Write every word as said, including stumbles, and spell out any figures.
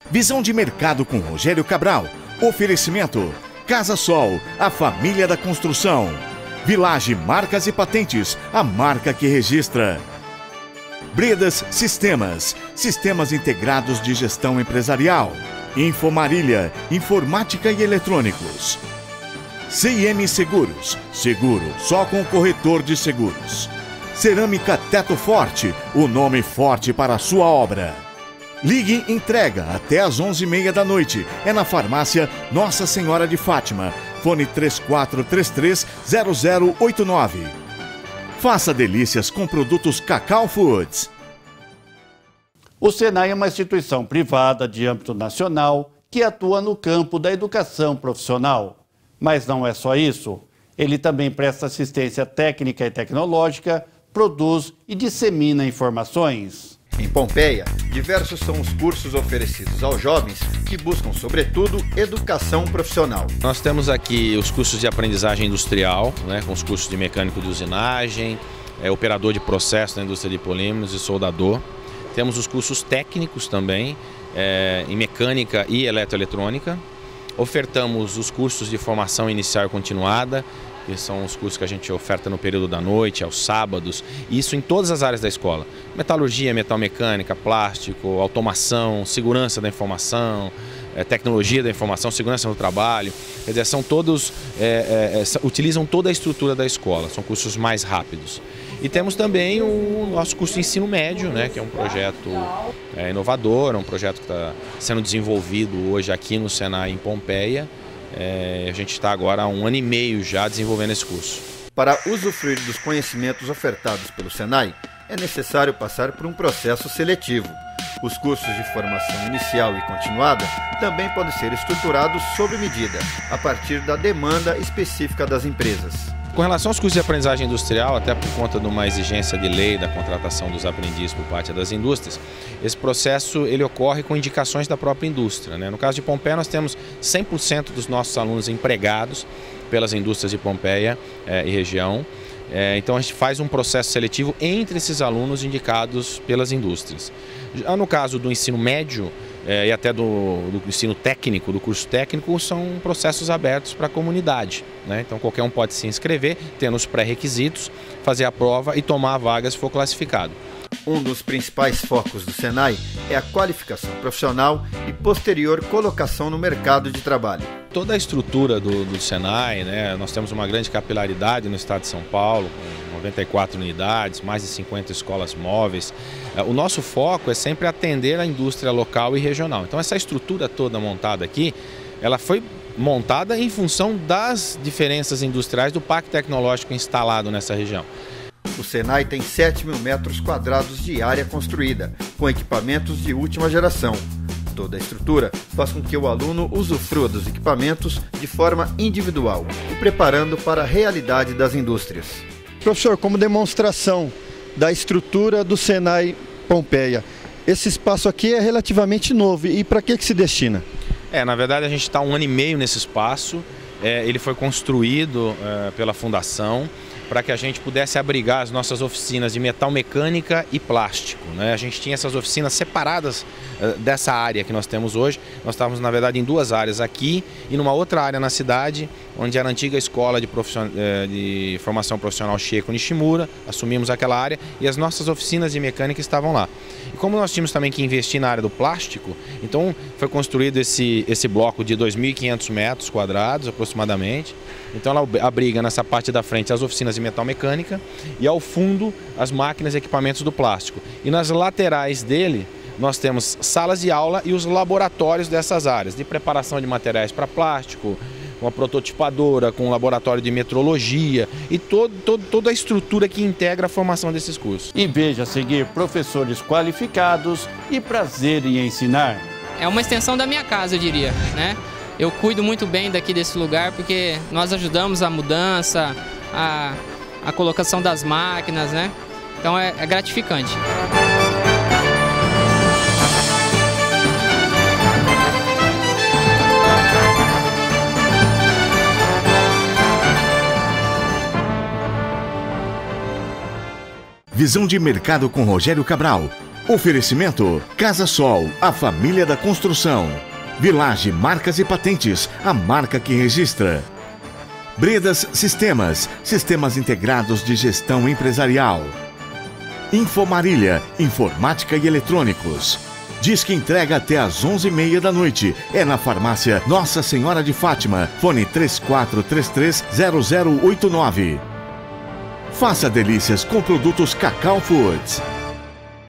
Visão de mercado com Rogério Cabral. Oferecimento: Casa Sol, a família da construção. Village Marcas e Patentes, a marca que registra. Bredas Sistemas, sistemas integrados de gestão empresarial. Infomarília, informática e eletrônicos. C I M Seguros, seguro só com o corretor de seguros. Cerâmica Teto Forte, o nome forte para a sua obra. Ligue entrega até às onze e meia da noite. É na farmácia Nossa Senhora de Fátima. Fone três quatro três três zero zero oito nove. Faça delícias com produtos Cacau Foods. O Senai é uma instituição privada de âmbito nacional que atua no campo da educação profissional. Mas não é só isso. Ele também presta assistência técnica e tecnológica, produz e dissemina informações. Em Pompeia, diversos são os cursos oferecidos aos jovens que buscam, sobretudo, educação profissional. Nós temos aqui os cursos de aprendizagem industrial, né, com os cursos de mecânico de usinagem, é, operador de processo na indústria de polímeros e soldador. Temos os cursos técnicos também, é, em mecânica e eletroeletrônica. Ofertamos os cursos de formação inicial e continuada, que são os cursos que a gente oferta no período da noite, aos sábados, isso em todas as áreas da escola. Metalurgia, metalmecânica, plástico, automação, segurança da informação, é, tecnologia da informação, segurança no trabalho. Quer dizer, são todos, é, é, é, utilizam toda a estrutura da escola, são cursos mais rápidos. E temos também o nosso curso de ensino médio, né, que é um projeto é, inovador, é um projeto que está sendo desenvolvido hoje aqui no Senai em Pompeia. É, a gente está agora há um ano e meio já desenvolvendo esse curso. Para usufruir dos conhecimentos ofertados pelo Senai, é necessário passar por um processo seletivo. Os cursos de formação inicial e continuada também podem ser estruturados sob medida, a partir da demanda específica das empresas. Com relação aos cursos de aprendizagem industrial, até por conta de uma exigência de lei da contratação dos aprendizes por parte das indústrias, esse processo ele ocorre com indicações da própria indústria, né? No caso de Pompeia, nós temos cem por cento dos nossos alunos empregados pelas indústrias de Pompeia eh, e região. É, então a gente faz um processo seletivo entre esses alunos indicados pelas indústrias. Já no caso do ensino médio é, e até do, do ensino técnico, do curso técnico, são processos abertos para a comunidade, né? Então qualquer um pode se inscrever, tendo os pré-requisitos, fazer a prova e tomar a vaga se for classificado. Um dos principais focos do Senai é a qualificação profissional e posterior colocação no mercado de trabalho. Toda a estrutura do, do Senai, né, nós temos uma grande capilaridade no estado de São Paulo, com noventa e quatro unidades, mais de cinquenta escolas móveis. O nosso foco é sempre atender a indústria local e regional. Então essa estrutura toda montada aqui, ela foi montada em função das diferenças industriais do parque tecnológico instalado nessa região. O Senai tem sete mil metros quadrados de área construída, com equipamentos de última geração. Toda a estrutura faz com que o aluno usufrua dos equipamentos de forma individual e preparando para a realidade das indústrias. Professor, como demonstração da estrutura do Senai Pompeia, esse espaço aqui é relativamente novo e para que que se destina? É, na verdade a gente está um ano e meio nesse espaço, é, ele foi construído é, pela Fundação para que a gente pudesse abrigar as nossas oficinas de metal mecânica e plástico, né? A gente tinha essas oficinas separadas uh, dessa área que nós temos hoje. Nós estávamos, na verdade, em duas áreas aqui e numa outra área na cidade, onde era a antiga escola de, profission... de formação profissional Sheiko Nishimura. Assumimos aquela área e as nossas oficinas de mecânica estavam lá. E como nós tínhamos também que investir na área do plástico, então foi construído esse, esse bloco de dois mil e quinhentos metros quadrados aproximadamente. Então ela abriga nessa parte da frente as oficinas de metal mecânica e ao fundo as máquinas e equipamentos do plástico. E nas laterais dele nós temos salas de aula e os laboratórios dessas áreas, de preparação de materiais para plástico, uma prototipadora com um laboratório de metrologia e todo, todo, toda a estrutura que integra a formação desses cursos. E veja a seguir professores qualificados e prazer em ensinar. É uma extensão da minha casa, eu diria, né? Eu cuido muito bem daqui desse lugar porque nós ajudamos a mudança, a, a colocação das máquinas, né? Então é, é gratificante. Visão de mercado com Rogério Cabral. Oferecimento Casa Sol, a família da construção. Village Marcas e Patentes, a marca que registra. Bredas Sistemas, sistemas integrados de gestão empresarial. Infomarília, informática e eletrônicos. Diz que entrega até às onze e meia da noite. É na farmácia Nossa Senhora de Fátima. Fone três quatro três três zero zero oito nove. Faça delícias com produtos Cacau Foods.